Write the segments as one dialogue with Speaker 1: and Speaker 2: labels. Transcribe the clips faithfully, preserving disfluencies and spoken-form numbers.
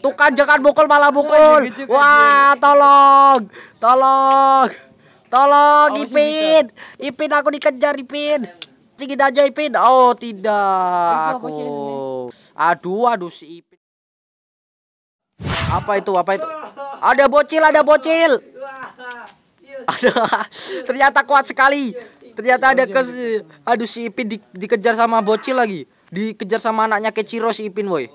Speaker 1: Tuh kan jangan mukul malah mukul. Wah, tolong. Tolong. Tolong Ipin. Ipin aku dikejar Ipin. Cingin aja Ipin. Oh, tidak. Aku. Aduh, aduh si Ipin. Apa itu? Apa itu? Ada bocil, ada bocil. Ada. Ternyata kuat sekali. Ternyata ada ke aduh si Ipin di, dikejar sama bocil lagi. Dikejar sama anaknya Keciro si Ipin, boy.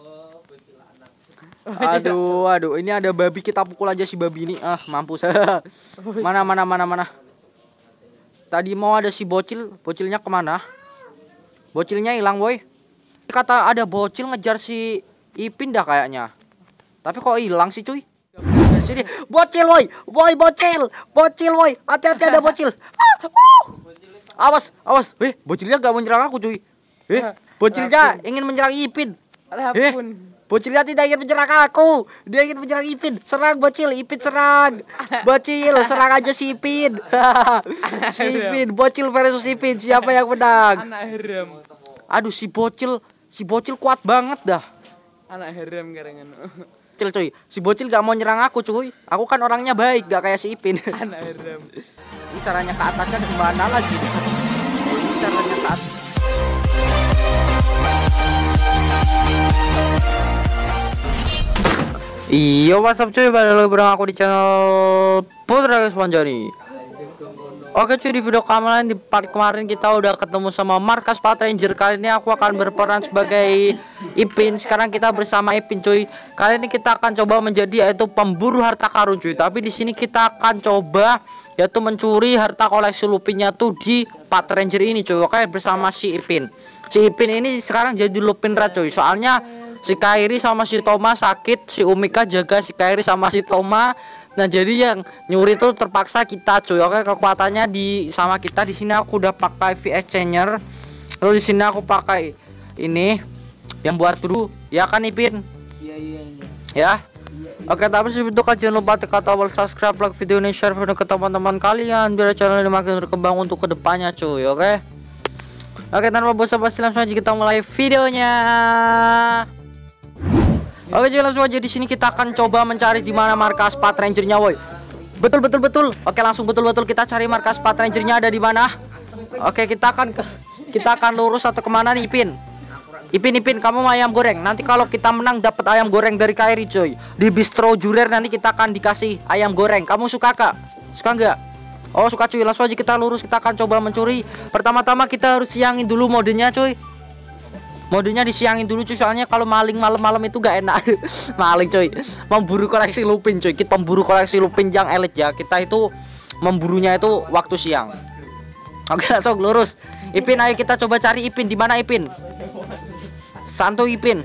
Speaker 1: Aduh, aduh, ini ada babi, kita pukul aja si babi ini. Ah, mampus. Mana mana mana mana. Tadi mau ada si bocil, bocilnya kemana? Bocilnya hilang, boy. Kata ada bocil ngejar si Ipin dah kayaknya. Tapi kok hilang sih, cuy? Dari sini, bocil, boy. Boy, bocil. Bocil, boy. Hati-hati ada bocil. Ah, uh. Awas, awas. Eh, bocilnya gak mau menyerang aku, cuy. Eh, bocilnya ingin menyerang Ipin. Eh, bocilnya tidak ingin menyerang aku. Dia ingin menyerang Ipin. Serang bocil, Ipin serang. Bocil, serang aja si Ipin. Si Ipin, bocil versus Ipin. Siapa yang menang?
Speaker 2: Anak haram.
Speaker 1: Aduh, si bocil, si bocil kuat banget dah.
Speaker 2: Anak haram karengan.
Speaker 1: Bocil, cuy. Si bocil gak mau nyerang aku, cuy. Aku kan orangnya baik, gak kayak si Ipin.
Speaker 2: Anak haram.
Speaker 1: Ini caranya ke atasnya gimana lagi? Ini caranya ke atas. Iya, what's up cuy, balik lagi bareng aku di channel Putra Kesmanjani. Oke cuy, di video kemarin, di part kemarin kita udah ketemu sama markas Pat Ranger. Kali ini aku akan berperan sebagai Ipin. Sekarang kita bersama Ipin cuy. Kali ini kita akan coba menjadi yaitu pemburu harta karun cuy. Tapi di sini kita akan coba yaitu mencuri harta koleksi Lupinnya tuh di Pat Ranger ini cuy. Oke, bersama si Ipin. Si Ipin ini sekarang jadi Lupin Rat cuy. Soalnya si Kairi sama si Toma sakit, si Umika jaga si Kairi sama si Toma. Nah, jadi yang nyuri tuh terpaksa kita cuy. Oke, kekuatannya di sama kita. Di sini aku udah pakai V S Changer. Lalu di sini aku pakai ini yang buat dulu. Ya kan Ipin?
Speaker 2: Iya iya iya.
Speaker 1: Ya. Oke, tapi sebelum itu jangan lupa tekan tombol subscribe, like video ini, share video ke teman-teman kalian biar channel ini makin berkembang untuk kedepannya cuy. Oke. Oke, tanpa basa-basi langsung aja kita mulai videonya. Oke, jadi langsung aja di sini kita akan coba mencari di mana markas Pat Ranger-nya, woi. Betul betul betul. Oke, langsung betul betul kita cari markas Pat Ranger-nya ada di mana. Oke, kita akan ke, kita akan lurus atau kemana nih, Ipin? Ipin Ipin, kamu mau ayam goreng. Nanti kalau kita menang dapat ayam goreng dari Kairi, coy. Di Bistro Jurer nanti kita akan dikasih ayam goreng. Kamu suka, Kak? Suka nggak? Oh, suka cuy. Langsung aja kita lurus, kita akan coba mencuri. Pertama-tama kita harus siangin dulu modenya, cuy. Modenya disiangin dulu cuy, soalnya kalau maling malam-malam itu gak enak. Maling cuy, memburu koleksi Lupin cuy. Kita memburu koleksi Lupin yang elit ya. Kita itu memburunya itu waktu siang. Oke, langsung lurus. Ipin, ayo kita coba cari Ipin. Di mana Ipin? Santu Ipin.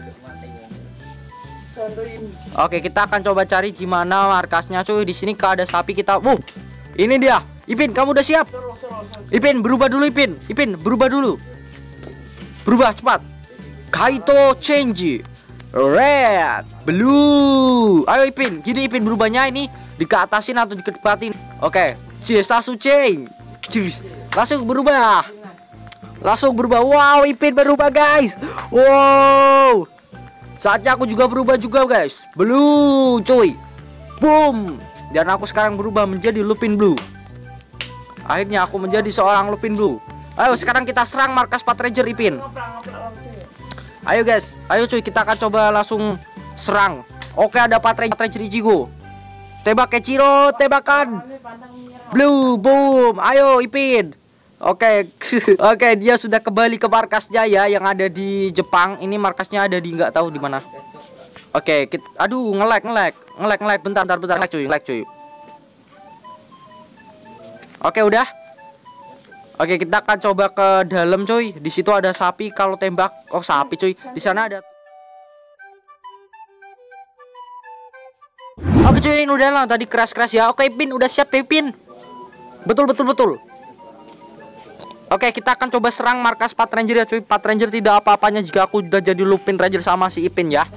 Speaker 1: Oke, kita akan coba cari di mana markasnya cuy. Di sini ada sapi kita. Wuh, ini dia. Ipin, kamu udah siap? Ipin, berubah dulu Ipin. Ipin, berubah dulu. Berubah cepat. Kaito change red blue. Ayo Ipin, gini Ipin berubahnya ini dikeatasin atau dikedepatin. Oke, Siesasu change. Langsung berubah. Langsung berubah. Wow, Ipin berubah guys. Wow. Saatnya aku juga berubah juga guys. Blue cuy. Boom. Dan aku sekarang berubah menjadi Lupin Blue. Akhirnya aku menjadi seorang Lupin Blue. Ayo sekarang kita serang markas Pat Ranger Ipin. Ayo guys, ayo cuy, kita akan coba langsung serang. Oke, ada Pat Ranger Ichigo. Tembak Keciro, tembakan. Blue, boom. Ayo Ipin. Oke, oke, dia sudah kembali ke markasnya ya, yang ada di Jepang. Ini markasnya ada di nggak tahu di mana. Oke, kita, aduh, nge-lag, nge-lag, nge-lag, nge-lag. Bentar, bentar, bentar, lag cuy, lag cuy. Oke, udah. Oke, kita akan coba ke dalam cuy. Di situ ada sapi kalau tembak. Oh, sapi cuy. Di sana ada. Oke cuy, ini udah lah tadi keras-keras ya. Oke, Pin udah siap, Pin. Betul betul betul. Oke, kita akan coba serang markas Pat Ranger ya cuy. Pat Ranger tidak apa-apanya jika aku udah jadi Lupin Ranger sama si Ipin ya.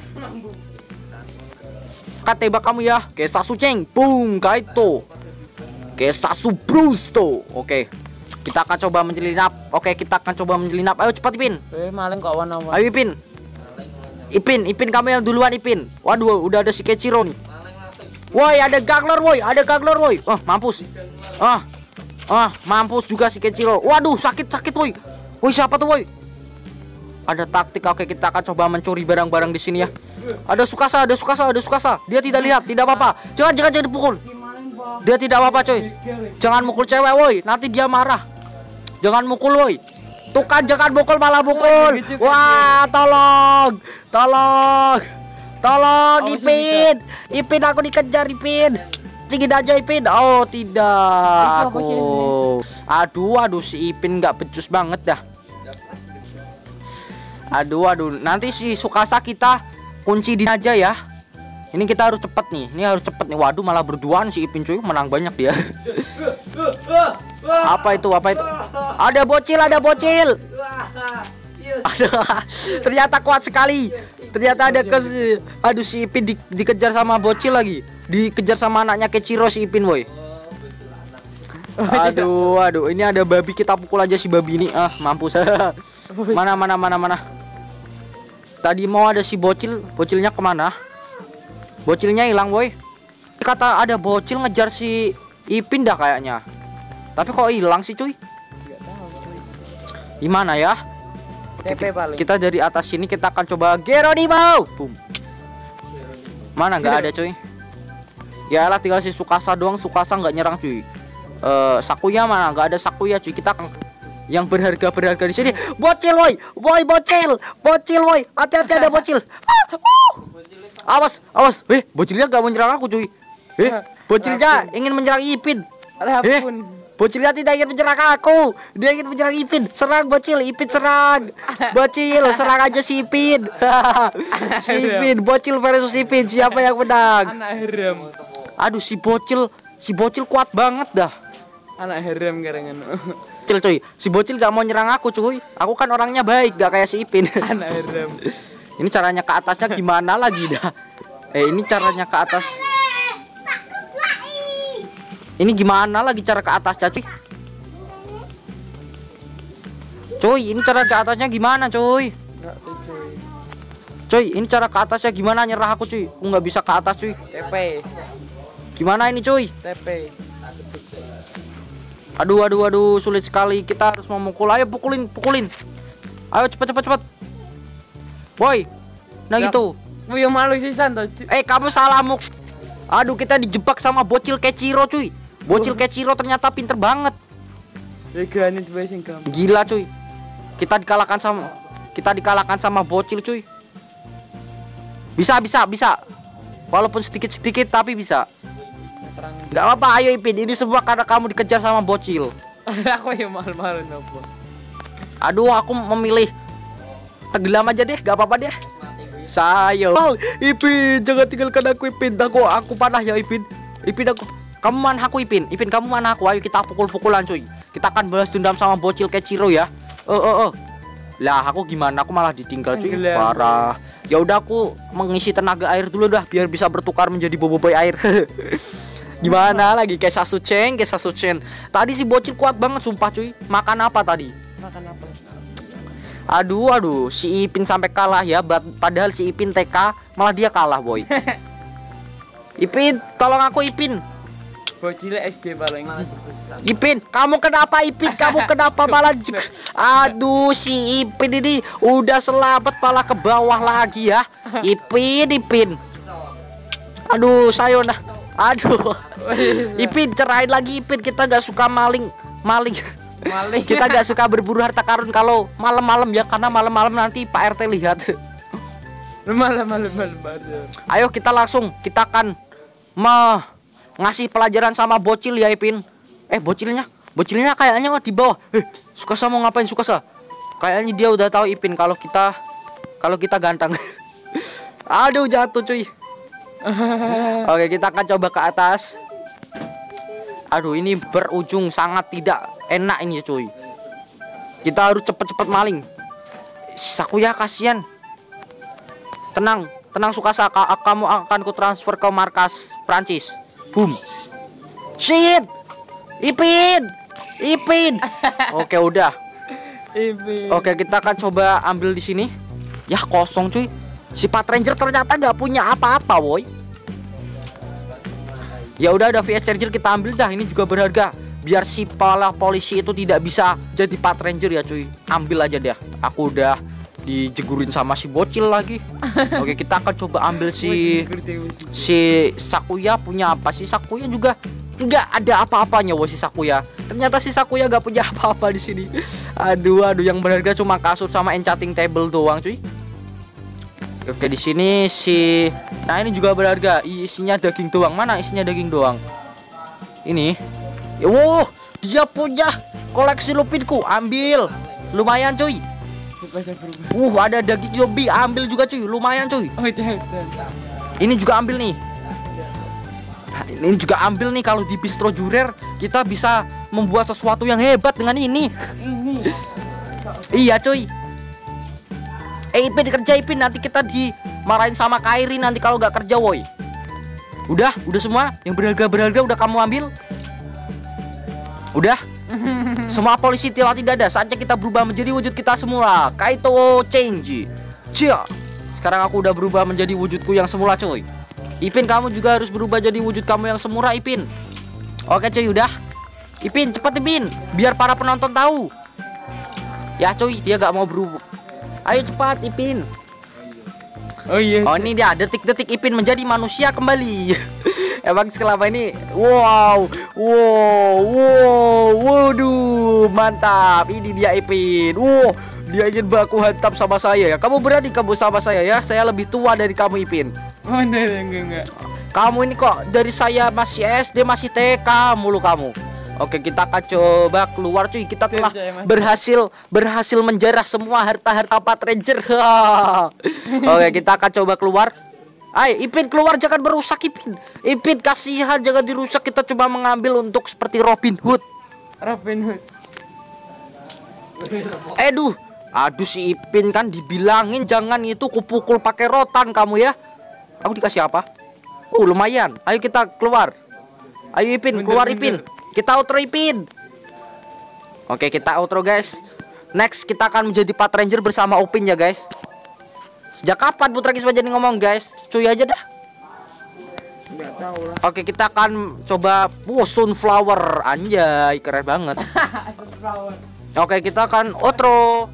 Speaker 1: Kak, tembak kamu ya. Kesasu Ceng. Boom, Kaito. Kesasu Brusto. Oke. Kita akan coba menjelinap. Oke, kita akan coba menjelinap. Ayo cepat Ipin.
Speaker 2: Eh, maling kok warna-warni.
Speaker 1: Ayo Ipin. Ipin, Ipin kamu yang duluan Ipin. Waduh, udah ada si Kechiro nih. Woi, ada Gangler woi, ada Gangler woi. Oh, mampus. Ah. Ah, mampus juga si Kechiro. Waduh, sakit-sakit woi. Woi, siapa tuh woi? Ada taktik. Oke, kita akan coba mencuri barang-barang di sini ya. Ada Tsukasa, ada Tsukasa, ada Tsukasa. Dia tidak lihat, tidak apa-apa. Jangan, jangan, jangan dipukul. Dia tidak apa-apa, coy. Jangan mukul cewek, woi. Nanti dia marah. Jangan mukul, woi. Tuh kan, jangan mukul, malah mukul. Wah, tolong. Tolong. Tolong, Ipin. Ipin, aku dikejar, Ipin. Cingin aja, Ipin. Oh, tidak. Aku. Aduh, aduh, si Ipin nggak becus banget dah. Aduh, aduh. Nanti si Tsukasa kita kunci di aja ya. Ini kita harus cepet nih. Ini harus cepet nih. Waduh, malah berduaan si Ipin cuy, menang banyak dia. Apa itu? Apa itu? Ada bocil, ada bocil. Ada. Ternyata kuat sekali. Ternyata ada ke aduh si Ipin di, dikejar sama bocil lagi. Dikejar sama anaknya Kechiro si Ipin, boy. Aduh, aduh. Ini ada babi, kita pukul aja si babi ini. Ah, mampus. Mana mana mana mana. Tadi mau ada si bocil, bocilnya kemana? Bocilnya hilang, boy. Kata ada bocil ngejar si Ipin dah kayaknya. Tapi kok hilang sih, cuy?
Speaker 2: Enggak tahu, cuy.
Speaker 1: Gimana ya?
Speaker 2: T P paling.
Speaker 1: Kita dari atas sini kita akan coba Geronimo. Boom. Mana nggak ada, cuy? Ya lah, tinggal si Tsukasa doang. Tsukasa nggak nyerang, cuy. Uh, Sakuya mana? Nggak ada Sakuya, cuy. Kita yang berharga berharga di sini. Bocil, woi, woi, bocil, bocil, woi. Hati-hati, ada bocil. Ah, uh. Awas, awas. Eh, bocilnya gak mau menyerang aku, cuy. Eh, bocilnya ingin menyerang Ipin. Eh, bocilnya tidak ingin menyerang aku. Dia ingin menyerang Ipin. Serang bocil, Ipin serang. Bocil, serang aja si Ipin. Si Ipin, bocil versus Ipin. Siapa yang menang?
Speaker 2: Anak haram.
Speaker 1: Aduh, si bocil, si bocil kuat banget dah.
Speaker 2: Anak haram karangan.
Speaker 1: Bocil, cuy. Si bocil gak mau nyerang aku, cuy. Aku kan orangnya baik, gak kayak si Ipin.
Speaker 2: Anak haram.
Speaker 1: Ini caranya ke atasnya gimana lagi dah? Eh, ini caranya ke atas. Ini gimana lagi cara ke atasnya, cuy? Cuy, ini cara ke atasnya gimana, cuy?
Speaker 2: Enggak tuh, cuy.
Speaker 1: Cuy, ini cara ke atasnya gimana? Nyerah aku, cuy. Aku nggak bisa ke atas, cuy.
Speaker 2: T P.
Speaker 1: Gimana ini, cuy?
Speaker 2: T P.
Speaker 1: Aduh, aduh, aduh, sulit sekali. Kita harus memukul. Ayo pukulin, pukulin. Ayo cepat, cepat, cepat. Boy, nah
Speaker 2: Ya,
Speaker 1: gitu.
Speaker 2: Wih, malu sisan tuh.
Speaker 1: Eh, kamu salah muk. Aduh, kita dijebak sama bocil Kechiro, cuy. Bocil Kechiro ternyata pinter banget.
Speaker 2: Ya gani tuh sing kamu.
Speaker 1: Gila, cuy. Kita dikalahkan sama kita dikalahkan sama bocil, cuy. Bisa, bisa, bisa. Walaupun sedikit-sedikit tapi bisa. Gak apa-apa, ayo Ipin. Ini semua karena kamu dikejar sama bocil.
Speaker 2: Aku yang malu-malu nopo.
Speaker 1: Aduh, aku memilih tenggelam aja deh, gak apa-apa deh. Sayo. Oh, Ipin, jangan tinggalkan aku, Ipin. Aku aku panah ya, Ipin. Ipin aku. Kamu mana aku, Ipin? Ipin, kamu mana aku? Ayo kita pukul-pukulan, cuy. Kita akan balas dendam sama bocil Kechiro ya. Oh, oh, oh. Lah, aku gimana? Aku malah ditinggal, cuy.
Speaker 2: Tenggelam.
Speaker 1: Parah. Ya udah, aku mengisi tenaga air dulu dah biar bisa bertukar menjadi boboiboy air. Gimana lagi kayak Sasuchen, kayak Sasuchen. Tadi si bocil kuat banget sumpah, cuy. Makan apa tadi?
Speaker 2: Makan apa?
Speaker 1: Aduh, aduh, si Ipin sampai kalah ya. Padahal si Ipin T K, malah dia kalah, boy. Ipin, tolong aku, Ipin.
Speaker 2: Bocil S D paling.
Speaker 1: Ipin, kamu kenapa, Ipin? Kamu kenapa malah? Aduh, si Ipin ini udah selamat malah ke bawah lagi ya. Ipin, Ipin. Aduh, sayona. Aduh. Ipin, cerain lagi, Ipin. Kita gak suka maling, maling.
Speaker 2: Maling.
Speaker 1: Kita gak suka berburu harta karun kalau malam-malam ya, karena malam-malam nanti Pak R T lihat.
Speaker 2: Malam-malam malam.
Speaker 1: Ayo kita langsung, kita akan me ngasih pelajaran sama bocil ya, Ipin. Eh, bocilnya, bocilnya kayaknya di bawah. Eh, Tsukasa mau ngapain, Tsukasa? Kayaknya dia udah tahu, Ipin, kalau kita kalau kita ganteng. Aduh, jatuh, cuy. Oke, kita akan coba ke atas. Aduh, ini berujung sangat tidak enak ini, cuy. Kita harus cepet-cepet maling. Sakuya, kasihan. Tenang, tenang Tsukasa, ka kamu akan ku transfer ke markas Prancis. Boom. Shit. Ipin. Ipin. Oke, udah.
Speaker 2: Ipin.
Speaker 1: Oke, kita akan coba ambil di sini. Ya, kosong, cuy. Si Pat Ranger ternyata nggak punya apa-apa, woi. Ya udah, ada V S charger kita ambil dah, ini juga berharga. Biar si pala polisi itu tidak bisa jadi Pat Ranger ya cuy. Ambil aja deh. Aku udah dijegurin sama si bocil lagi. Oke, kita akan coba ambil si si Sakuya. Punya apa sih Sakuya juga? Nggak ada apa-apanya woi si Sakuya. Ternyata si Sakuya nggak punya apa-apa di sini. Aduh, aduh, yang berharga cuma kasur sama enchanting table doang cuy. Oke, di sini si, nah ini juga berharga. Isinya daging doang. Mana isinya daging doang? Ini. Wow, dia punya koleksi lupinku. Ambil. Lumayan cuy. Uh, ada daging zombie. Ambil juga cuy. Lumayan cuy.
Speaker 2: Oh, itu, itu.
Speaker 1: Ini juga ambil nih. Nah, ini juga ambil nih. Kalau di Bistro Jurer kita bisa membuat sesuatu yang hebat dengan ini. Iya cuy. Eh Ipin, kerja Ipin, nanti kita dimarahin sama Kairi nanti kalau nggak kerja woi. Udah, udah semua yang berharga-berharga udah kamu ambil. Udah. Semua polisi telah tidak ada. Saatnya kita berubah menjadi wujud kita semula. Kaito change. Cia. Sekarang aku udah berubah menjadi wujudku yang semula coy. Ipin, kamu juga harus berubah jadi wujud kamu yang semula Ipin. Oke cuy, udah. Ipin, cepat Ipin, biar para penonton tahu. Ya cuy, dia gak mau berubah. Ayo cepat Ipin.
Speaker 2: Oh iya.
Speaker 1: Oh ini dia, detik-detik Ipin menjadi manusia kembali. Emang selama ini, wow, wow, wow, waduh, mantap. Ini dia Ipin. Wow, dia ingin baku hantam sama saya ya. Kamu berani kamu sama saya ya? Saya lebih tua dari kamu Ipin.
Speaker 2: Oh enggak, enggak, enggak.
Speaker 1: Kamu ini kok dari saya masih S D, masih T K mulu kamu. Oke, kita akan coba keluar cuy. Kita telah berhasil berhasil menjarah semua harta-harta Pat Ranger. Oke, kita akan coba keluar. Ayo Ipin, keluar, jangan merusak Ipin. Ipin, kasihan, jangan dirusak. Kita coba mengambil untuk seperti Robin Hood.
Speaker 2: Robin Hood.
Speaker 1: Aduh, aduh si Ipin kan dibilangin jangan itu kupukul pakai rotan kamu ya. Aku dikasih apa? Oh lumayan. Ayo kita keluar. Ayo Ipin, keluar Ipin. Kita outro Ipin. Oke, kita outro guys. Next kita akan menjadi Pat Ranger bersama Upin ya guys. Sejak kapan Putra Kisah jadi ngomong guys? Cuy aja dah.
Speaker 2: Enggak tahu lah.
Speaker 1: Oke, kita akan coba wow, sunflower. Anjay, keren banget.
Speaker 2: Sunflower.
Speaker 1: Oke, kita akan outro.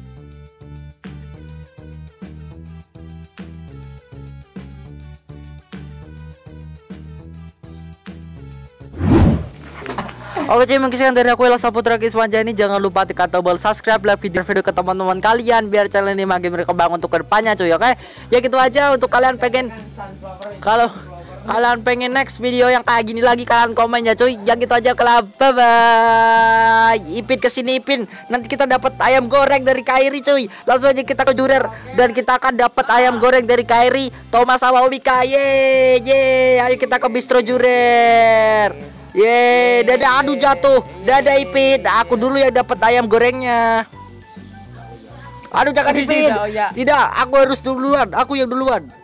Speaker 1: Oke cuy, mungkin sekian dari aku Elsa Putra Kiswanjani. Jangan lupa tekan tombol subscribe, like video video ke teman-teman kalian biar channel ini makin berkembang untuk kedepannya cuy. Oke, ya gitu aja. Untuk kalian pengen, kalau kalian pengen next video yang kayak gini lagi, kalian komen ya cuy. Yang gitu aja, kalau bye bye. Ipin kesini Ipin, nanti kita dapat ayam goreng dari Kairi cuy. Langsung aja kita ke Jurer dan kita akan dapat ayam goreng dari Kairi, Thomas sama Umika. Ye ye, ayo kita ke Bistro Jurer. Ye, dadah, aduh jatuh. Dadah Ipin, aku dulu yang dapat ayam gorengnya. Aduh jangan Ipin. Tidak, aku harus duluan. Aku yang duluan.